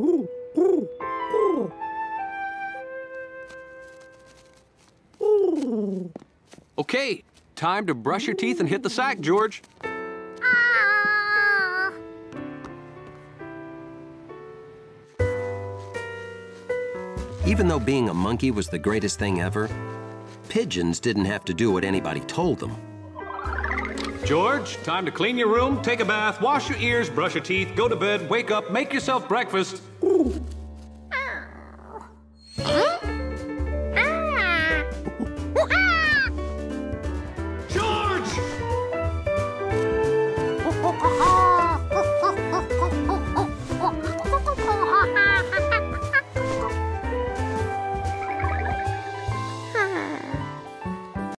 Okay, time to brush your teeth and hit the sack, George. Even though being a monkey was the greatest thing ever, pigeons didn't have to do what anybody told them. George, time to clean your room, take a bath, wash your ears, brush your teeth, go to bed, wake up, make yourself breakfast.